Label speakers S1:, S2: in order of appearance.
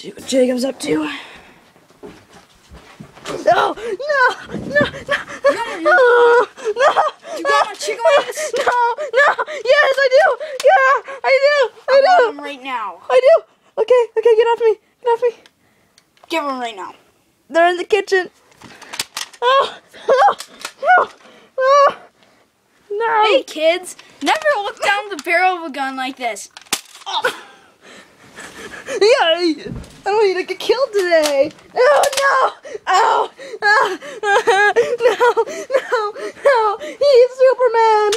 S1: See what Jacob's up to. No! No! No! No! No!
S2: You got my chicken wings?
S1: No! No! Yes, I do! Yeah! I do! I
S2: want
S1: do!
S2: them right now.
S1: I do! Okay, okay, get off me! Get off me!
S2: Give them right now.
S1: They're in the kitchen. Oh! No! No! No! No!
S2: Hey kids, never look down the barrel of a gun like this. Oh.
S1: Yeah, I don't need to get killed today. Oh no! Oh! No! No! No! He's Superman!